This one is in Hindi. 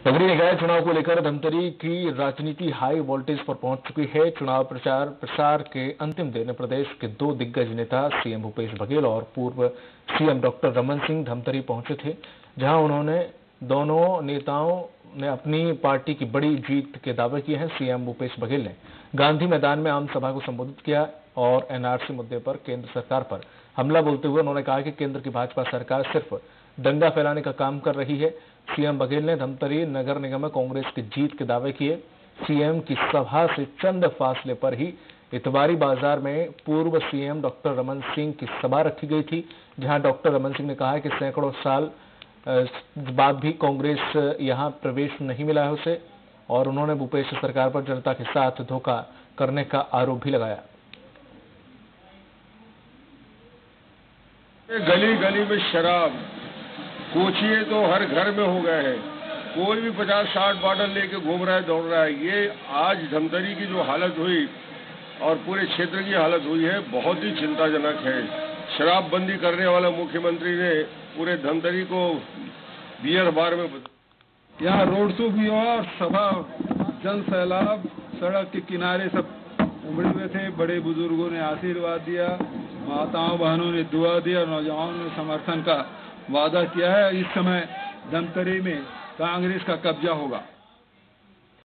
नगरीय निकाय चुनाव को लेकर धमतरी की राजनीति हाई वोल्टेज पर पहुंच चुकी है। चुनाव प्रचार के अंतिम दिन प्रदेश के दो दिग्गज नेता सीएम भूपेश बघेल और पूर्व सीएम डॉक्टर रमन सिंह धमतरी पहुंचे थे, जहां उन्होंने दोनों नेताओं ने अपनी पार्टी की बड़ी जीत के दावे किए हैं। सीएम भूपेश बघेल ने गांधी मैदान में आम सभा को संबोधित किया और एनआरसी मुद्दे पर केंद्र सरकार पर हमला बोलते हुए उन्होंने कहा कि केंद्र की भाजपा सरकार सिर्फ दंगा फैलाने का काम कर रही है। सीएम बघेल ने धमतरी नगर निगम में कांग्रेस की जीत के दावे किए। सीएम की सभा से चंद फासले पर ही इतवारी बाजार में पूर्व सीएम डॉक्टर रमन सिंह की सभा रखी गई थी, जहां डॉक्टर रमन सिंह ने कहा कि सैकड़ों साल बाद भी कांग्रेस यहां प्रवेश नहीं मिला है उसे, और उन्होंने भूपेश सरकार पर जनता के साथ धोखा करने का आरोप भी लगाया। गली गली में शराब कोचिए तो हर घर में हो गए हैं। कोई भी 50-60 बॉटल लेके घूम रहा है, दौड़ रहा है। ये आज धमतरी की जो हालत हुई और पूरे क्षेत्र की हालत हुई है, बहुत ही चिंताजनक है। शराबबंदी करने वाला मुख्यमंत्री ने पूरे धमतरी को बियर बार में यहाँ रोड शो भी हुआ और सभा जन सैलाब, सड़क के किनारे सब उमड़े हुए थे। बड़े बुजुर्गों ने आशीर्वाद दिया, माताओं बहनों ने दुआ दिया, नौजवानों ने समर्थन का वादा किया है। इस समय धमतरी में कांग्रेस का कब्जा होगा।